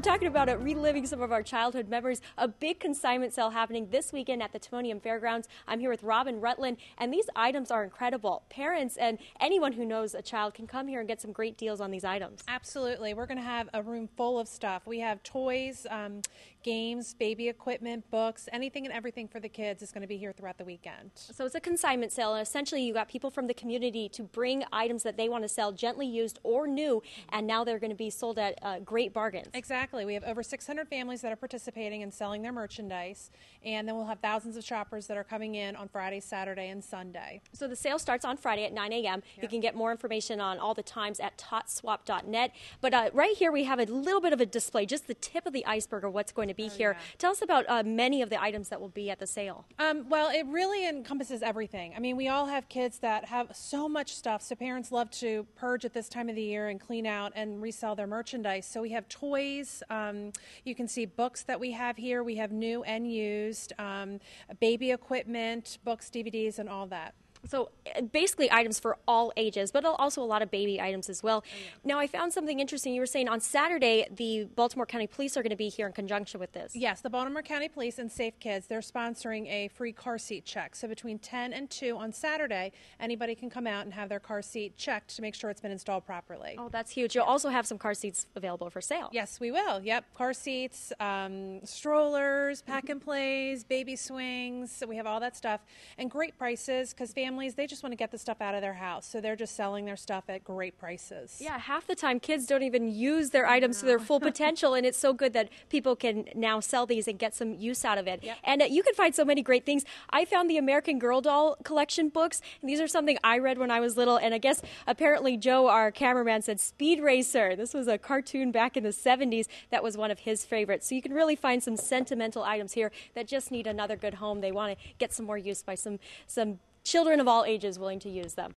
talking about reliving some of our childhood memories. A big consignment sale happening this weekend at the Timonium Fairgrounds. I'm here with Robin Rutland, and these items are incredible. Parents and anyone who knows a child can come here and get some great deals on these items. Absolutely. We're going to have a room full of stuff. We have toys, games, baby equipment, books, anything and everything for the kids is going to be here throughout the weekend. So it's a consignment sale, and essentially you got people from the community to bring items that they want to sell, gently used or new, and now they're going to be sold at great bargains. Exactly. We have over 600 families that are participating in selling their merchandise, and then we'll have thousands of shoppers that are coming in on Friday, Saturday, and Sunday. So the sale starts on Friday at 9 a.m. Yep. You can get more information on all the times at totswap.net. But right here we have a little bit of a display, just the tip of the iceberg of what's going to be here. Yeah. Tell us about many of the items that will be at the sale. Well, it really encompasses everything. I mean, we all have kids that have so much stuff, so parents love to purge at this time of the year and clean out and resell their merchandise. So we have toys. You can see books that we have here. We have new and used, baby equipment, books, DVDs, and all that. So basically items for all ages, but also a lot of baby items as well. Oh, yeah. Now, I found something interesting. You were saying on Saturday, the Baltimore County Police are going to be here in conjunction with this. Yes, the Baltimore County Police and Safe Kids, they're sponsoring a free car seat check. So between 10 and 2 on Saturday, anybody can come out and have their car seat checked to make sure it's been installed properly. Oh, that's huge. You'll also have some car seats available for sale. Yes, we will. Yep, car seats, strollers, pack and plays, baby swings. So we have all that stuff. And great prices, because families, they just want to get the stuff out of their house. So they're just selling their stuff at great prices. Yeah, half the time kids don't even use their items to their full potential, and it's so good that people can now sell these and get some use out of it. Yep. And you can find so many great things. I found the American Girl doll collection books, and these are something I read when I was little, and I guess apparently Joe, our cameraman, said Speed Racer. This was a cartoon back in the 70s that was one of his favorites. So you can really find some sentimental items here that just need another good home. They want to get some more use by some children of all ages willing to use them.